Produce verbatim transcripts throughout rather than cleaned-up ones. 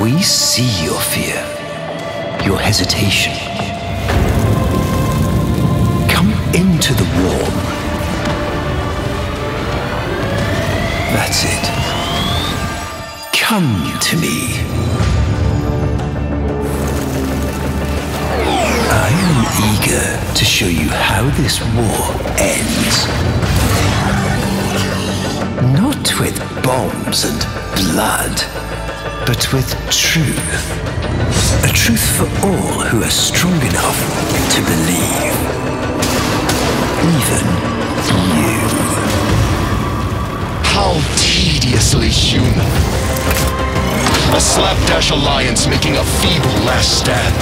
We see your fear, your hesitation. Come into the warm. That's it. Come to me. I am eager to show you how this war ends. Not with bombs and blood, but with truth. A truth for all who are strong enough to believe. Even you. How tediously human. A slapdash alliance making a feeble last stand.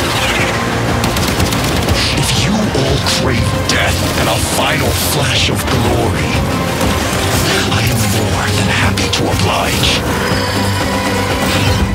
If you all crave death and a final flash of glory, I am more than happy to oblige.